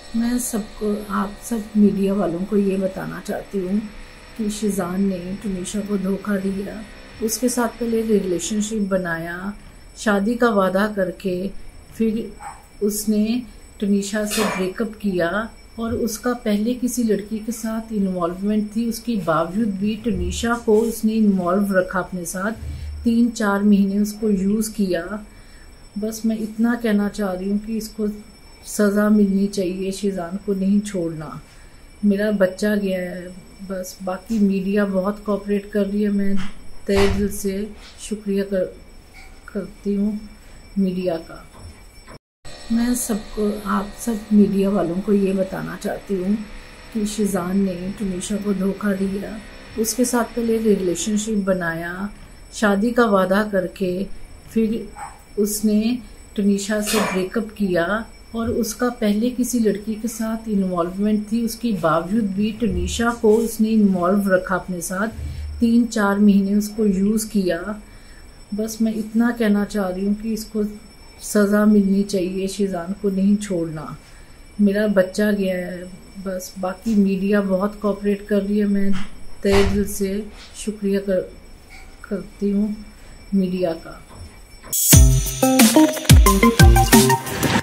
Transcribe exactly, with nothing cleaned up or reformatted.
मैं सबको आप सब मीडिया वालों को ये बताना चाहती हूँ कि शिज़ान ने टुनीशा को धोखा दिया। उसके साथ पहले रिलेशनशिप बनाया, शादी का वादा करके फिर उसने टुनीशा से ब्रेकअप किया और उसका पहले किसी लड़की के साथ इन्वॉल्वमेंट थी। उसके बावजूद भी टुनीशा को उसने इन्वॉल्व रखा अपने साथ, तीन चार महीने उसको यूज़ किया। बस मैं इतना कहना चाह रही हूँ कि इसको सज़ा मिलनी चाहिए, शिज़ान को नहीं छोड़ना। मेरा बच्चा गया है बस, बाकी मीडिया बहुत कोऑपरेट कर रही है। मैं तहे दिल से शुक्रिया कर करती हूँ मीडिया का। मैं सबको आप सब मीडिया वालों को ये बताना चाहती हूँ कि शिज़ान ने टुनीशा को धोखा दिया। उसके साथ पहले रिलेशनशिप बनाया, शादी का वादा करके फिर उसने टुनीशा से ब्रेकअप किया और उसका पहले किसी लड़की के साथ इन्वॉल्वमेंट थी। उसके बावजूद भी टुनीशा को उसने इन्वॉल्व रखा अपने साथ, तीन चार महीने उसको यूज़ किया। बस मैं इतना कहना चाह रही हूँ कि इसको सज़ा मिलनी चाहिए, शिज़ान को नहीं छोड़ना। मेरा बच्चा गया है बस, बाकी मीडिया बहुत कोऑपरेट कर रही है। मैं तहे दिल से शुक्रिया कर करती हूँ मीडिया का।